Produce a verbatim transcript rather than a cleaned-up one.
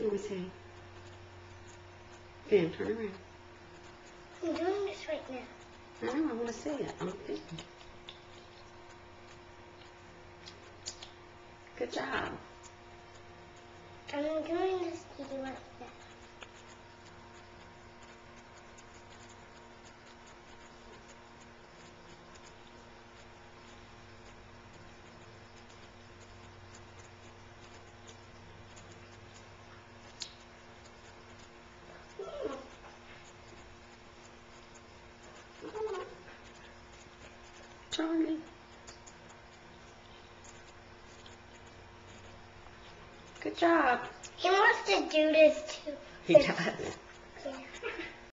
Let me see. Ben, turn around. I'm doing this right now. I know, I want to see it. I'm thinking. Good job. I'm doing this to you right now. Charlie. Good job. He wants to do this too. He does.